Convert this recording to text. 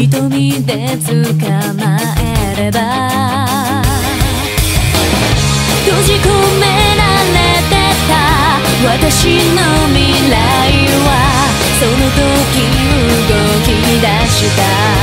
瞳で捕まえれば閉じ込められてた私の未来はその時動き出した